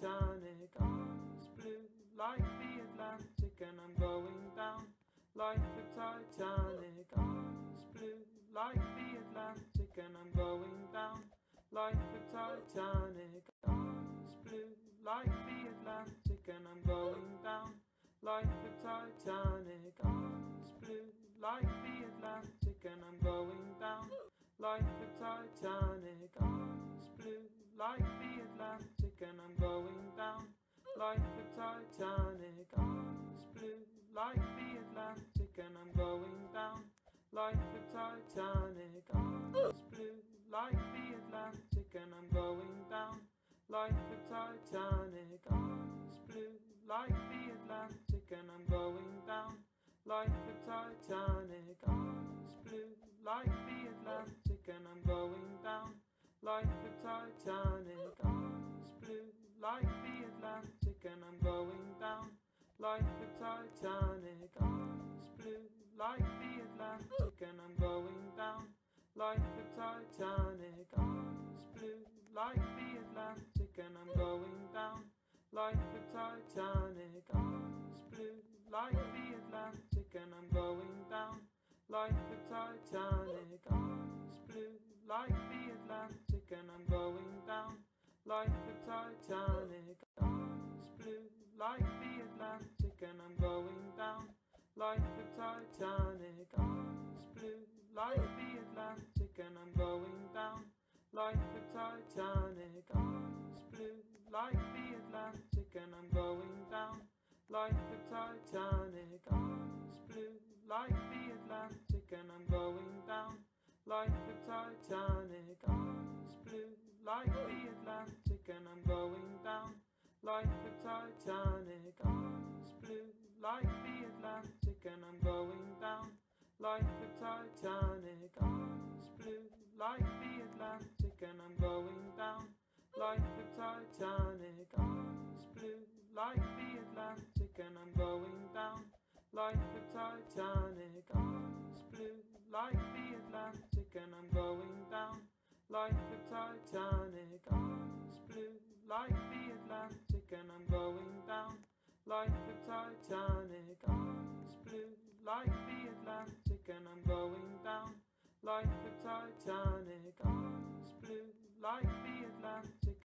Titanic. Eyes blue like the Atlantic, and I'm going down like the Titanic. Eyes blue like the Atlantic, and I'm going down like the Titanic. Eyes blue like the Atlantic, and I'm going down like the Titanic. Eyes blue like the Atlantic, and I'm going down like the Titanic. Eyes blue like the Atlantic, and I'm going down like the Titanic. Eyes blue like the Atlantic, and I'm going down like the Titanic. Eyes blue like the Atlantic, and I'm going down like the Titanic. Eyes blue like the Atlantic, and I'm going down like the Titanic. Eyes blue like the Atlantic, and I'm going down like the Titanic. Eyes blue like the Atlantic, and I'm going down like the Titanic. Eyes blue like the Atlantic, and I'm going down like the Titanic. Eyes blue like the Atlantic, and I'm going down like the Titanic. Eyes blue like the Atlantic, and I'm going down like the Titanic. Eyes blue like the Atlantic, and I'm going down like the Titanic. Eyes blue like the Atlantic, and I'm going down like the Titanic. Eyes blue like the Atlantic, and I'm going down like the Titanic. Eyes blue like the Atlantic, and I'm going down like the Titanic. Eyes blue like the Atlantic, and I'm going down like the Titanic. Eyes blue like the Atlantic, and I'm going down like the Titanic. Eyes blue like the Atlantic, and I'm going down like the Titanic. Eyes blue like the Atlantic, and I'm going down like the Titanic. Eyes blue like the Atlantic, and I'm going down like the Titanic. Eyes blue like the Atlantic, and I'm going down like the Titanic. Eyes blue like the Atlantic, and I'm going down like the Titanic. Eyes blue like the Atlantic, and I'm going down like the Titanic. Eyes blue like the Atlantic.